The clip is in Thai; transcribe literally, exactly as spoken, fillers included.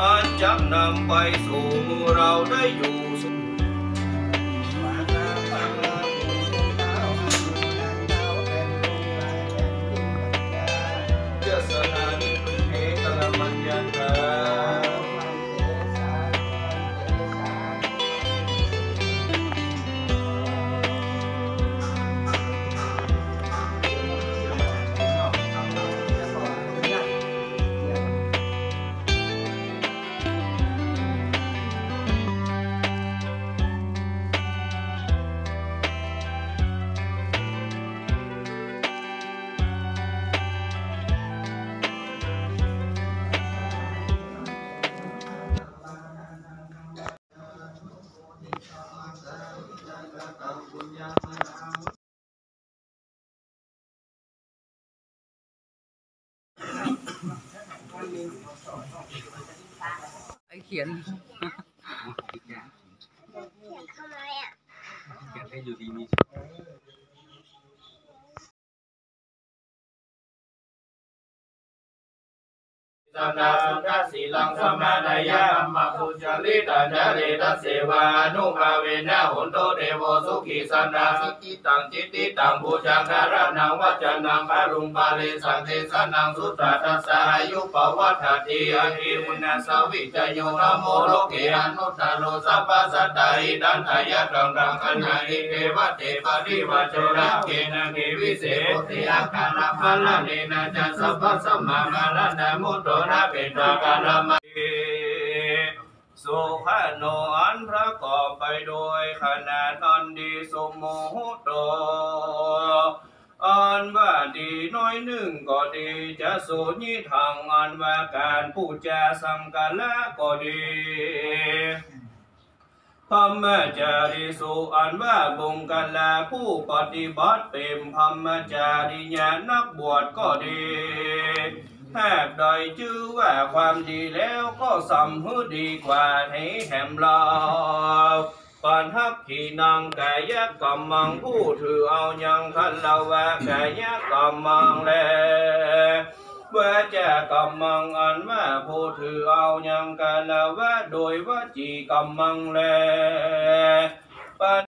อันจะนำไปสู่เราได้อยู่สุขสนานิเอกละมัญญาตาไอเขียนเขียนทำไมอ่ะเขียนให้อยู่ดีมีสันดาสุขสีลังสมาดายะอัมมาปุจลิตัญญาเรตัสเสวานุภาเวนะหุนโตเทโวสุขีสันดาสิกิตังจิตติตังบูชาการนังวัจนังปารุงปาเลสังเทสนังสุตตะทัสสะอายุปวัฏฏติอาทิมุนัสสวิจโยนะโมโลเกอนุตตโรสัพพสัตตาหิดันทายะกังกังขันหาอิเทวะเตปะริวัจโจระเกนะเกวิเศษติอาคานะภาลเนนะจัสสะพะสัมมามาลนะมุตโตนะเป็นตากาลมาสุขโนอันประกอบไปโดยขนาดอันดีสมโมหุโตอันว่าดีน้อยหนึ่งก็ดีจะสูญทางอันว่าการพูดจาสังกัลละก็ดีพรหมจารีสุอันว่าบุงกัลละผู้ปฏิบัติเป็นพรหมจารีญานักบวชก็ดีหากใดชื่อว่าความดีแล้วก็สัมหือดีกว่าให้แหมเราก่อนทักขี่นางกายกรรมังผู้ถือเอายังคันเราว่ากายกรรมังแลว่าจะกรรมังอันว่าผู้ถือเอายังกันละว่าโดยวจีกรรมังแล